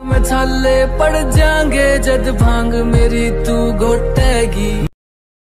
मैं छाले पड़ जाएंगे जद भांग मेरी तू घोटेगी।